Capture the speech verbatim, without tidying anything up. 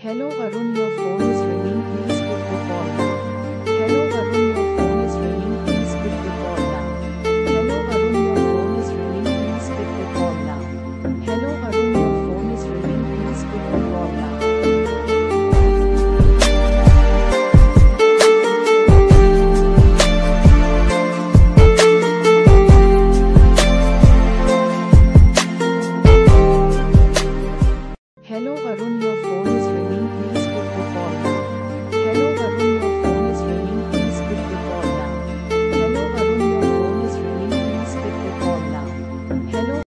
Hello Arun, your phone is ringing. Please pick the call.